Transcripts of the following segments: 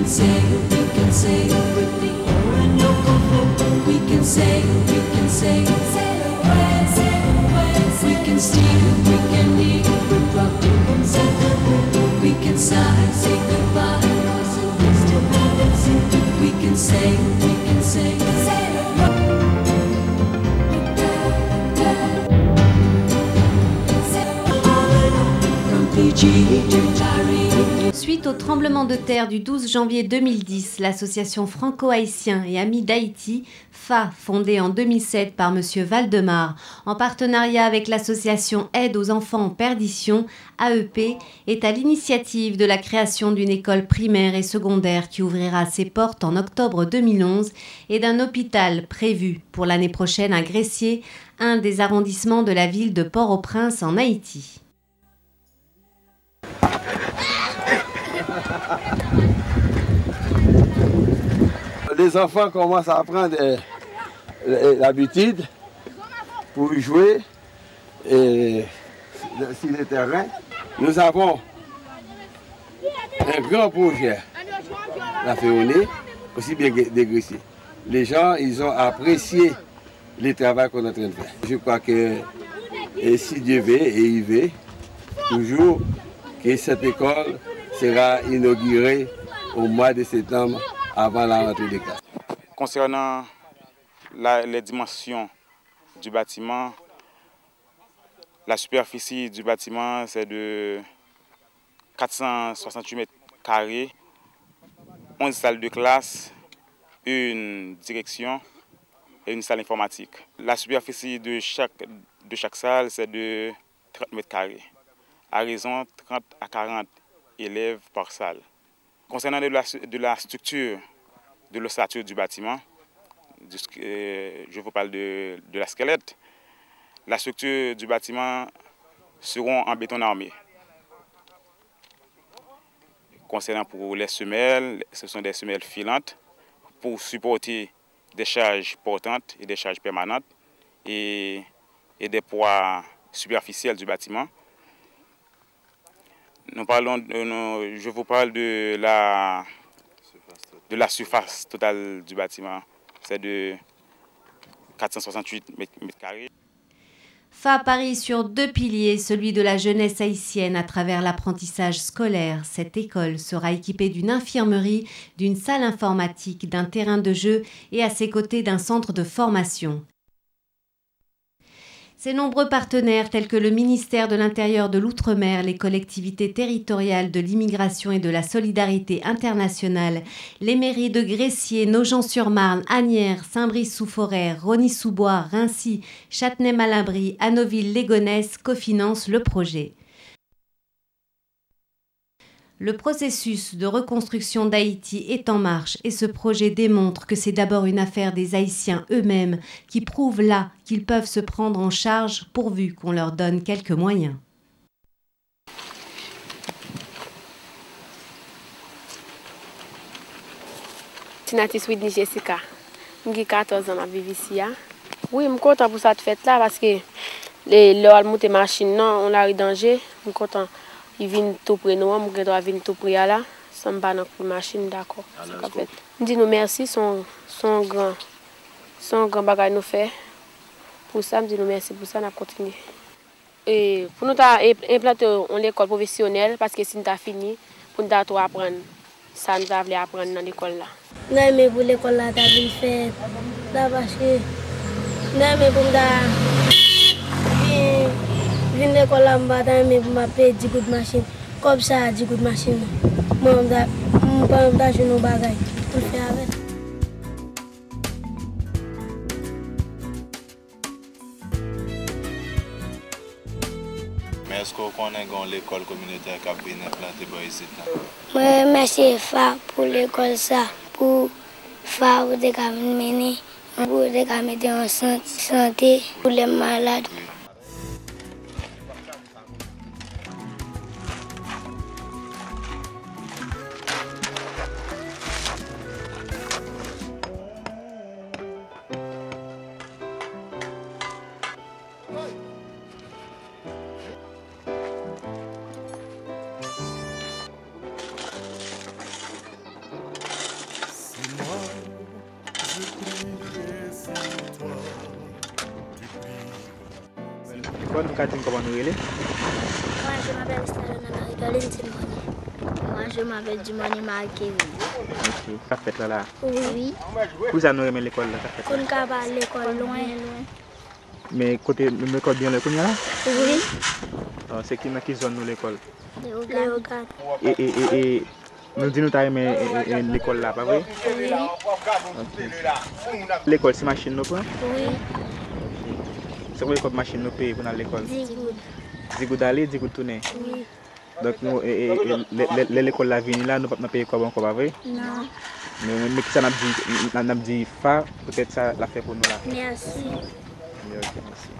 say with me, we can say, say we can steal, we can leave, we're probably we can sigh, say goodbye, we can say, from PG to Tyree. Suite au tremblement de terre du 12 janvier 2010, l'association franco-haïtien et amis d'Haïti, FA, fondée en 2007 par M. Valdemar, en partenariat avec l'association Aide aux enfants en perdition, AEP, est à l'initiative de la création d'une école primaire et secondaire qui ouvrira ses portes en octobre 2011 et d'un hôpital prévu pour l'année prochaine à Gressier, un des arrondissements de la ville de Port-au-Prince en Haïti. Les enfants commencent à apprendre l'habitude pour jouer et, sur le terrain. Nous avons un grand projet, la Féonée, aussi bien dégraissé. Les gens, ils ont apprécié le travail qu'on est en train de faire. Je crois que si Dieu veut et il veut, toujours que cette école sera inaugurée au mois de septembre avant la rentrée des classes. Concernant les dimensions du bâtiment, la superficie du bâtiment c'est de 468 mètres carrés, 11 salles de classe, une direction et une salle informatique. La superficie de chaque salle c'est de 30 mètres carrés, à raison 30 à 40 élèves par salle. Concernant de la structure, de l'ossature du bâtiment, je vous parle de la squelette. La structure du bâtiment seront en béton armé. Concernant pour les semelles, ce sont des semelles filantes pour supporter des charges portantes et des charges permanentes et des poids superficiels du bâtiment. Je vous parle de la surface totale du bâtiment. C'est de 468 mètres carrés. FA parie sur deux piliers, celui de la jeunesse haïtienne à travers l'apprentissage scolaire. Cette école sera équipée d'une infirmerie, d'une salle informatique, d'un terrain de jeu et à ses côtés d'un centre de formation. Ses nombreux partenaires tels que le ministère de l'Intérieur de l'Outre-mer, les collectivités territoriales de l'immigration et de la solidarité internationale, les mairies de Gressier, Nogent-sur-Marne, Asnières, Saint-Brice-sous-Forêt, Rosny-sous-Bois, Rincy, Châtenay-Malabry, Annoville-Légonesse cofinancent le projet. Le processus de reconstruction d'Haïti est en marche et ce projet démontre que c'est d'abord une affaire des Haïtiens eux-mêmes qui prouvent là qu'ils peuvent se prendre en charge pourvu qu'on leur donne quelques moyens. Tinatis Whitney Jessica, j'ai 14 ans à vivre ici. Oui, je suis content pour cette fête-là parce que les monter machine, on l'a eu danger. Je suis content. Ils viennent tout près de nous, je dois venir tout près là. Ça me bat dans la machine, d'accord. Je dis nous merci, son grand bagage nous fait. Pour ça, je dis nous merci pour ça, on a continué. Et pour nous implanter l'école professionnelle, parce que si nous avons fini, pour nous apprendre ça, nous avons apprendre dans l'école là. Mais pour l'école là, tu as bien fait. Parce que nous pour vin l'école là, mais pour m'appeler 10 coups de machine. Comme ça, 10 coups de machine. Moi, je vais nous bagaille pour faire avec. Mais est-ce qu'on connaît l'école communautaire qui a bien implanté ici? Oui, merci FA pour l'école ça. Pour FA, pour des mener, pour des mettre en santé, pour les malades. l'école, nous avons dit comment nous relais. Moi, je m'appelle Stéphane Caroline Timoni. Moi, je m'appelle Dumani Marquez. Ok, ça fait là. Oui. Où ça nous remet l'école là? Qu'on va à l'école loin. Mais côté l'école bien le là? Oui. C'est qui zone nous l'école? Léogane. Et nous disons que nous avons l'école là, pas vrai? Oui. Okay. L'école, c'est machine nous prend? Oui. C'est quoi l'école machine nous paye pour aller à l'école? 10 gouttes. 10 gouttes d'aller, 10 gouttes tourner? Oui. Donc nous, l'école la venue là, nous ne pouvons pas payer quoi encore, pas vrai? Non. Mais qui ça n'a dit fa, peut-être ça l'a fait pour nous là. Merci. Ok, merci.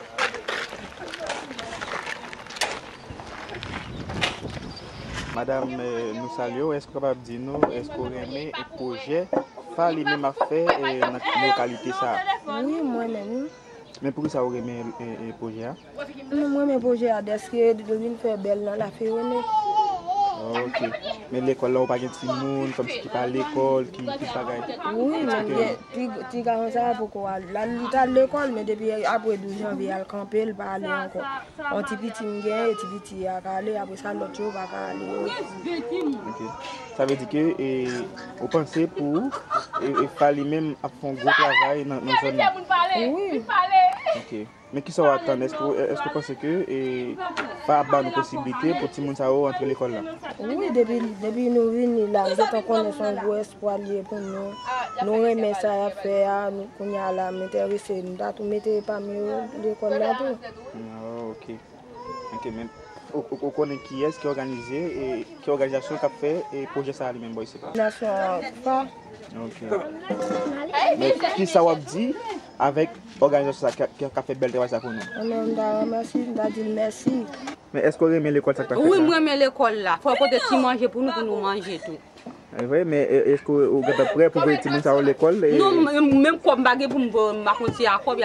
Madame, nous saluons. Est-ce que vous pouvez dire nous, est-ce qu'on remet un projet fa lui-même a fait dans la localité ça? Oui, moi-même. Mais pourquoi ça vous remet un projet? Moi, mes projets à desque de venir faire belle dans la février. Ok. Mais l'école là, on pas de petit monde comme si qui parle l'école, qui bagaille. Oui, mais tu as ça pourquoi là il à l'école mais depuis après 12 janvier al camper il pas aller encore. On petit petit et petit à aller après ça l'autre jour va aller. Ok. Ça veut dire que vous pensez pour il fallait même faire un gros travail dans la zone. Oui. Ok. Mais qui sont attendre? Est-ce que vous pensez que pas avoir une possibilité pour tout le monde entrer l'école là? Oui, depuis nous venons là, nous avons connaissance un gros espoir lié pour nous. Nous remettons ça à faire, nous connaissons là, m'intéresser, nous avons tout mettre parmi l'école là tout. Ok. Ok, mais vous connaissez qui est-ce qui a organisé et qui organisation qui a fait et projet ça lui-même boy c'est pas. Nation pas. Ok. Mais qui ça vous dit avec l'organisation qui a fait belle travail ça pour nous? On merci, on a dit merci. Mais est-ce qu'on remet l'école ça? Oui, moi j'aime l'école là. Faut apporter petit manger pour nous manger tout. Oui, mais est-ce que vous êtes prêt pour que tout le monde à l'école? Non, même comme baguette pour me raconter à quoi il y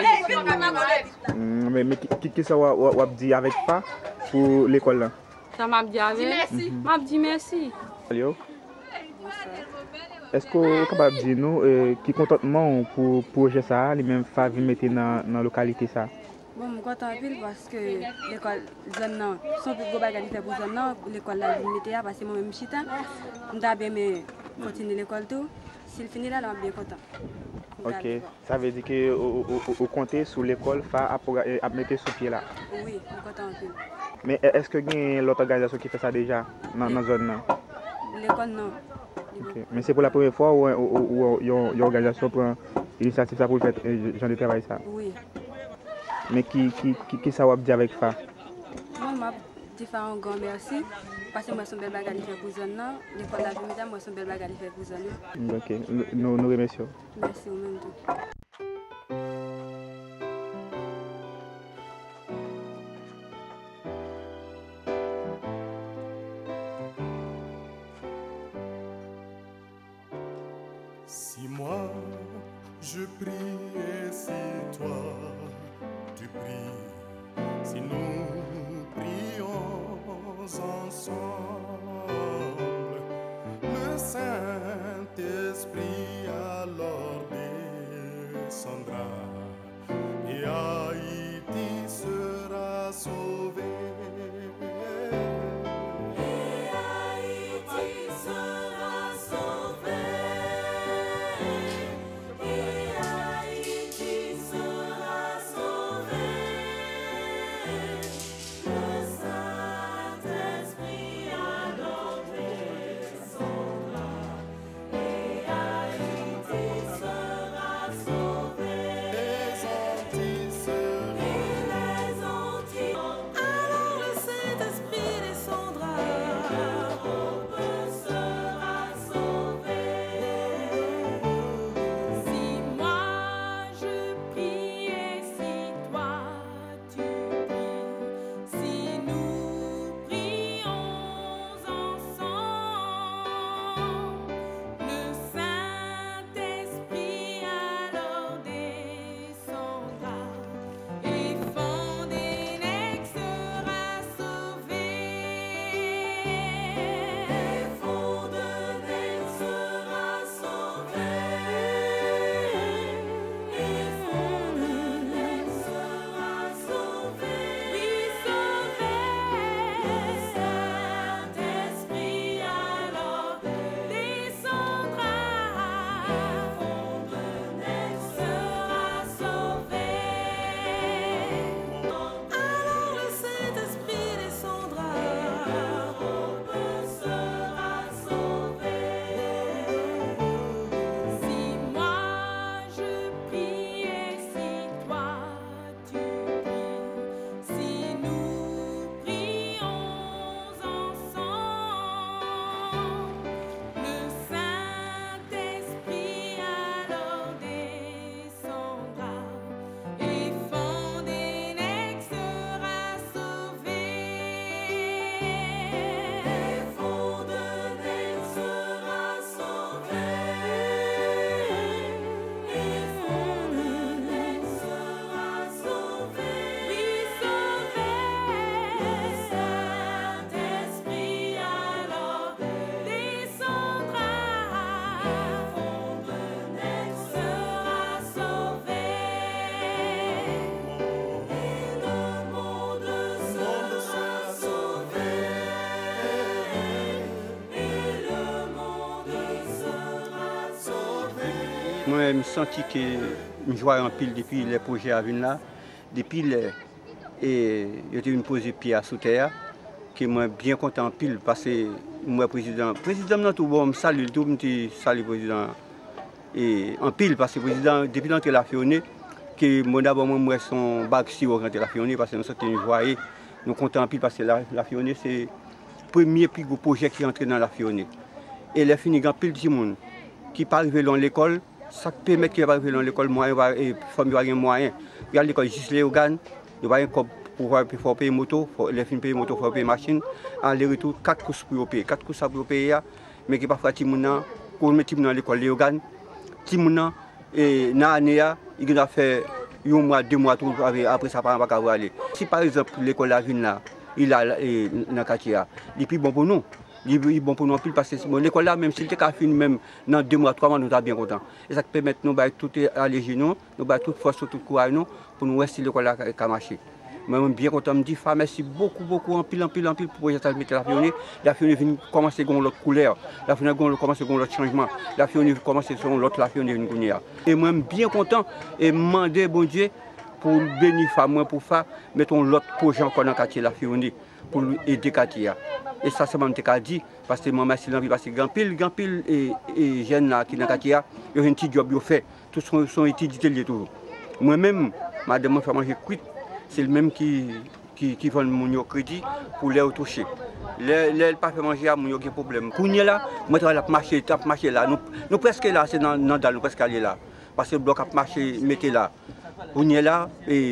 a. Mais qui ça vous dit avec pas pour l'école là? Ça m'a dit avec. Merci. M'a dit merci. Allô? Est-ce que vous êtes capable de dire nous qui contentement pour projet ça, les mêmes faveurs mettre dans la localité ça? Bon, je suis content parce que l'école zone non, sans plus de bagage pour zone non, l'école là je mettais parce que moi même chita, on a bien continuer l'école tout. S'il finit là, on est bien content. Ok, ça veut dire que vous comptez sur l'école à mettre sur pied là? Oui, je suis content un peu. Mais est-ce que y a l'autre organisation qui fait ça déjà dans la zone là? L'école non. Okay. Mais c'est pour la première fois où une organisation prend l'initiative pour faire genre de travail ça? Oui. Mais qui ça va dire avec ça? Moi, je fais un grand merci parce que moi, je suis belle bagarre pour zone là. L'école la vie, moi, je suis belle bagarre pour zone. Ok, nous remercions. Merci, vous-même tout. Si moi je prie et si toi tu pries, si nous prions ensemble, le Saint-Esprit alors descendra et Haïti sera sauvé. Et Haïti sera sauvé. Et Haïti Moi, je sens que je joue en pile depuis les projets à venir là, depuis les. Et j'ai une posée pied sous terre, que moi bien content en pile parce que moi président tout bon, salue tout petit salut président et en pile parce que président depuis l'entrée la Fionné que moi d'abord moi son bac si au la Fionné parce que nous sommes une joie et nous content en pile parce que la Fionné c'est le premier plus gros projet qui est entré dans la Fionné et les fini grand pile de monde qui pas arrivé dans l'école ça permet qu'il pas arrivé dans l'école moyen et famille pas moyen regarde l'école juste les organes il va pour payer moto, les films payer moto, pour payer machine, aller-retour 4 courses pour payer, 4 courses pour payer, mais qui parfois Timouna, pour mettre Timouna à l'école, les organes, Timouna, et dans l'année, il a fait 1 mois, 2 mois, après ça, pas va aller. Si par exemple l'école à Ville là, il a dans le quartier, il est plus bon pour nous. Il est bon pour nous parce que l'école là, même si il était fini, même dans 2 mois, 3 mois, nous sommes bien contents. Et ça permet de nous tout alléger, nous toute force, toute courage, pour nous rester l'école là qui a marché. Moi, je suis bien content, je me dis, merci beaucoup, en pile, pour mettre la Fionné. La Fionné vient commencer avec l'autre couleur, la Fionné commence avec l'autre changement, la Fionné commence avec l'autre, la Fionné vient. Et moi, je suis bien content et demander, bon Dieu, pour bénir moi pour faire, mettons l'autre projet encore dans le quartier la Fionné, pour aider le quartier. Et ça, c'est ce que je dis, parce que moi, merci l'envie, parce que grand pile et jeunes là qui dans le quartier, ils ont un petit job, ils ont fait, tous sont étudiés toujours. Moi-même, madame, je fais manger cuit. C'est le même qui vend mon crédit pour les toucher. Les pas fait manger à mon aucun problème. Quand là, moi je tape marcher là. Nous presque là, c'est dans nous presque aller là. Parce que le bloc a marché, mettez là. Quand là,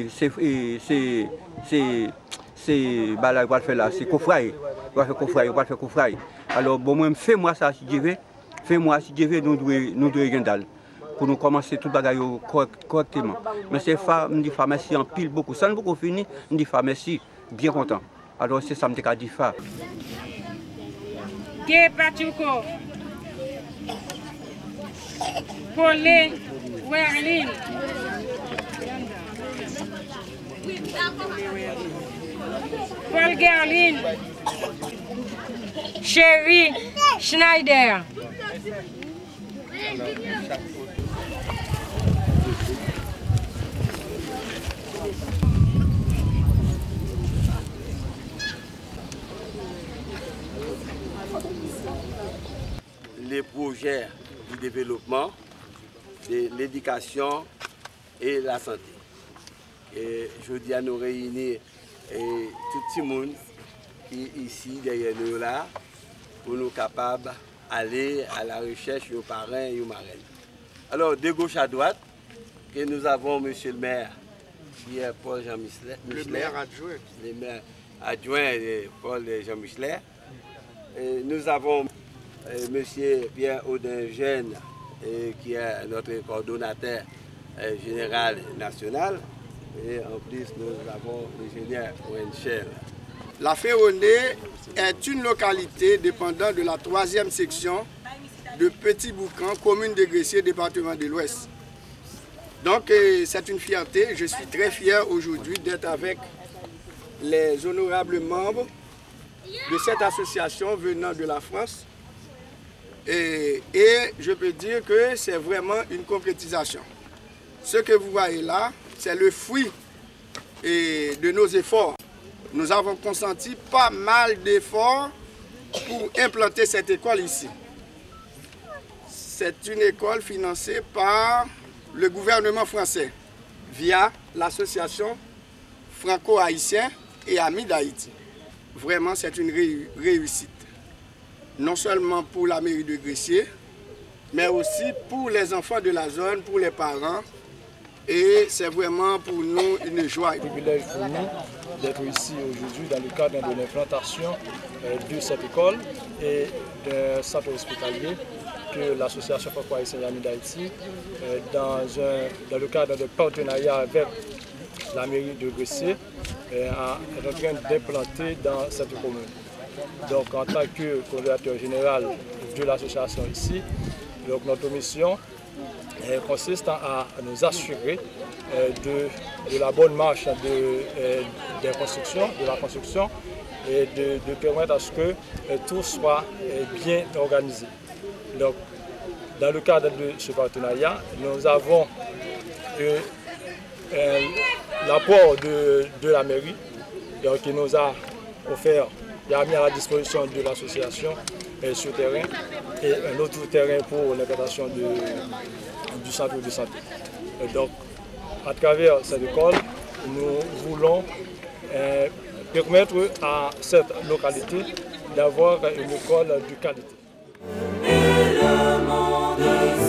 c'est balai va faire là, c'est coffraille. On va faire coffraille. Alors bon moi fais-moi ça si je veux. Fais-moi si je veux nous devons gagner pour nous commencer tout le bagage correctement. Mais c'est ça, je dis merci en pile beaucoup. Ça nous beaucoup fini, je dis merci, bien content. Alors c'est ça que je dis. Gay Pachuco, Pauline, Werlin, Paul Gerlin, Chérie Schneider. Les projets du développement, de l'éducation et la santé. Et je dis à nous réunir tout le monde qui est ici derrière nous là pour nous capables d'aller à la recherche de parrains et de marraines. Alors de gauche à droite, que nous avons M. le maire qui est Paul Jean Michelet. Le maire adjoint. Le maire adjoint Paul Jean Michelet. Nous avons M. Pierre Audin Jeune, qui est notre coordonnateur général national. Et en plus, nous avons l'ingénieur Wenchel. La Féronée est une localité dépendant de la 3e section de Petit Boucan, commune de Gressier, département de l'Ouest. Donc c'est une fierté, je suis très fier aujourd'hui d'être avec les honorables membres de cette association venant de la France. Et je peux dire que c'est vraiment une concrétisation. Ce que vous voyez là, c'est le fruit de nos efforts. Nous avons consenti pas mal d'efforts pour implanter cette école ici. C'est une école financée par le gouvernement français via l'association franco-haïtienne et Amis d'Haïti. Vraiment, c'est une réussite. Non seulement pour la mairie de Gressier, mais aussi pour les enfants de la zone, pour les parents. Et c'est vraiment pour nous une joie. C'est un privilège pour nous d'être ici aujourd'hui dans le cadre de l'implantation de cette école et d'un centre hospitalier que l'association franco-haïtienne Amis d'Haïti, dans le cadre de partenariat avec la mairie de Gressier, est en train d'implanter dans cette commune. Donc en tant que coordonnateur général de l'association ici, donc notre mission consiste à nous assurer de la bonne marche de la construction et de permettre à ce que tout soit bien organisé. Donc Dans le cadre de ce partenariat, nous avons l'apport de la mairie qui nous a offert, qui a mis à la disposition de l'association ce terrain et un autre terrain pour l'implantation du centre de santé. Et donc, à travers cette école, nous voulons permettre à cette localité d'avoir une école de qualité. Et le monde